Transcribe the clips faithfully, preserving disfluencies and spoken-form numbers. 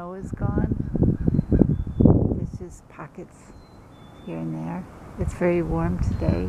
snow is gone. There's just pockets here and there. It's very warm today.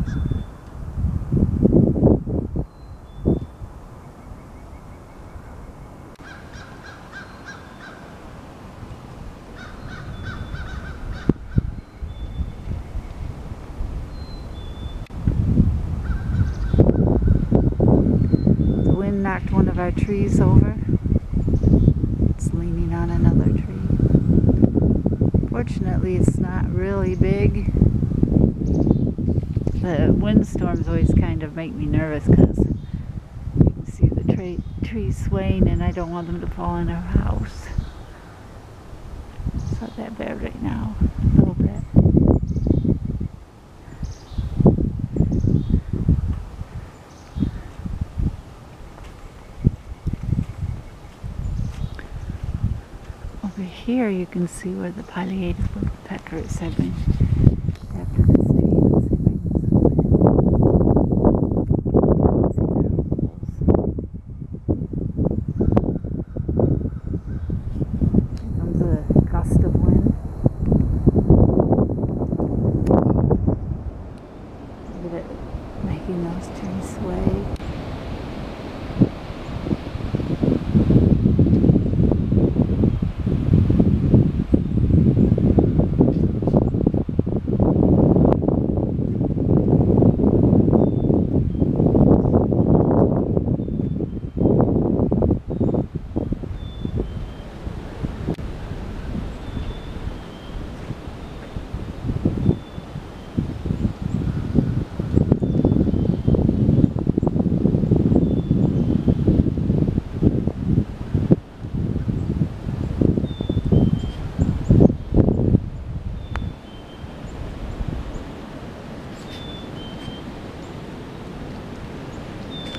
The wind knocked one of our trees over. It's leaning on another tree. Fortunately, it's not really big. The windstorms always kind of make me nervous because you can see the tra trees swaying and I don't want them to fall on our house. It's not that bad right now, a little bit. Over here you can see where the pileated woodpeckers have been after this tree. Gust of wind. Look at it making those trees sway.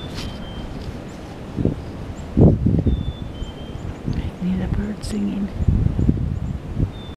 I need a bird singing.